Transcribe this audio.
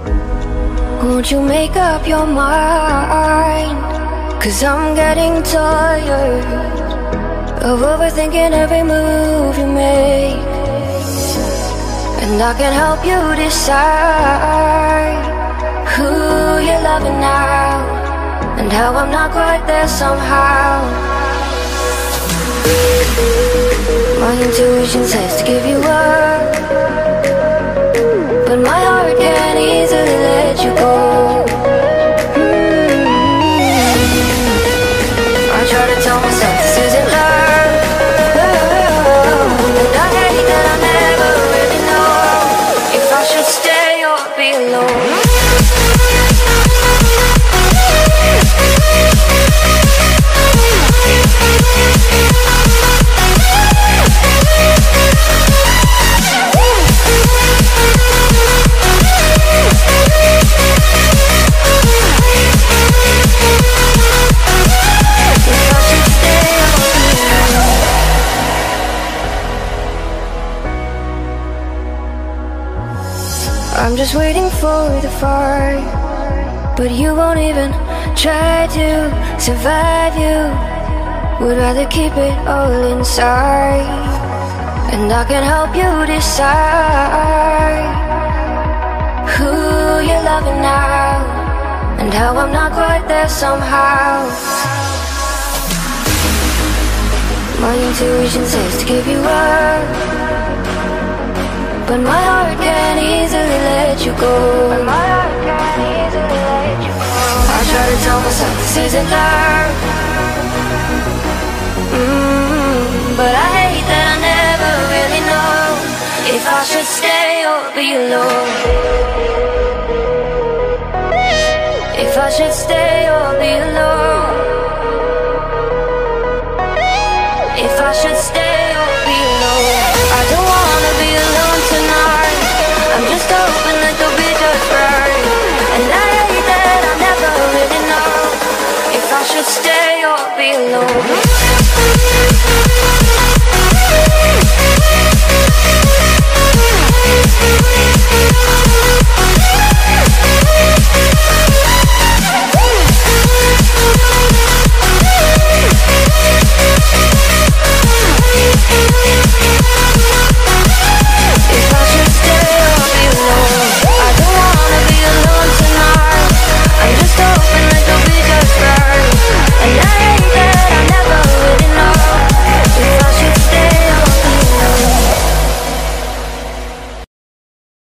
Won't you make up your mind? 'Cause I'm getting tired of overthinking every move you make. And I can help you decide who you're loving now, and how I'm not quite there somehow. My intuition says to give you up, but my heart can't easily let you go. I try to tell myself this isn't love, and I hate that I never really know if I should stay or be alone. I'm just waiting for the fire, but you won't even try to survive. You would rather keep it all inside, and I can help you decide who you're loving now, and how I'm not quite there somehow. My intuition says to give you up, but my heart can't easily let you go. I try to tell myself this isn't love, but I hate that I never really know if I should stay or be alone. If I should stay or be alone.